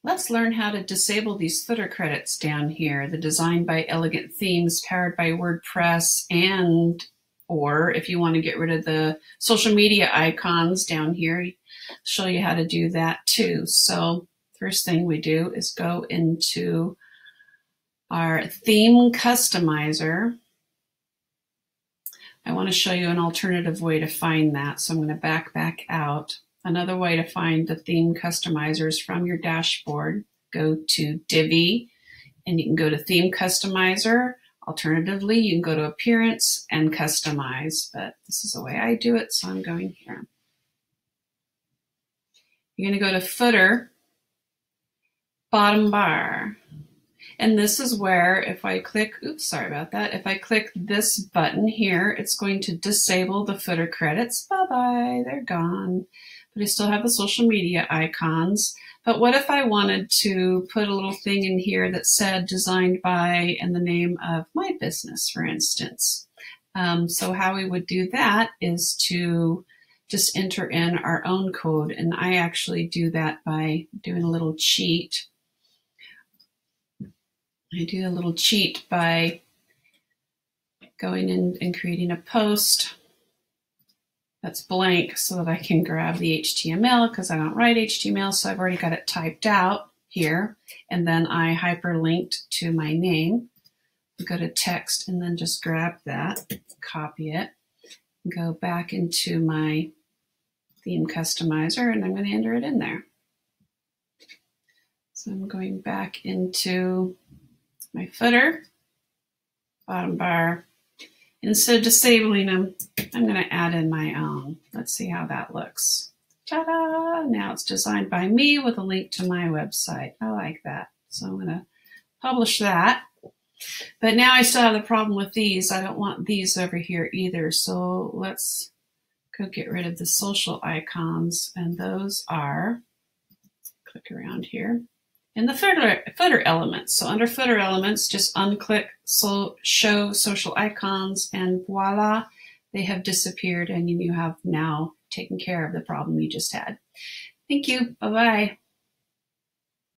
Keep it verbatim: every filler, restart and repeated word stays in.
Let's learn how to disable these footer credits down here. The Designed by Elegant Themes, powered by WordPress, and or if you want to get rid of the social media icons down here, I'll show you how to do that too. So first thing we do is go into our theme customizer. I want to show you an alternative way to find that, so I'm going to back back out. Another way to find the theme customizers from your dashboard, go to Divi, and you can go to Theme Customizer. Alternatively, you can go to Appearance and Customize, but this is the way I do it, so I'm going here. You're going to go to Footer, Bottom Bar. And this is where if I click, oops, sorry about that. If I click this button here, it's going to disable the footer credits. Bye-bye, they're gone. But I still have the social media icons. But what if I wanted to put a little thing in here that said designed by and the name of my business, for instance? Um, so how we would do that is to just enter in our own code. And I actually do that by doing a little cheat. I do a little cheat by going in and creating a post that's blank so that I can grab the H T M L, because I don't write H T M L, so I've already got it typed out here. And then I hyperlinked to my name. Go to text and then just grab that, copy it, go back into my theme customizer, and I'm going to enter it in there. So I'm going back into my footer, bottom bar. Instead of disabling them, I'm going to add in my own. Let's see how that looks. Ta-da! Now it's designed by me with a link to my website. I like that. So I'm going to publish that. But now I still have the problem with these. I don't want these over here either. So let's go get rid of the social icons. And those are, click around here, in the footer, footer elements. So under footer elements, just unclick so, show social icons, and voila, they have disappeared, and you have now taken care of the problem you just had. Thank you. Bye-bye.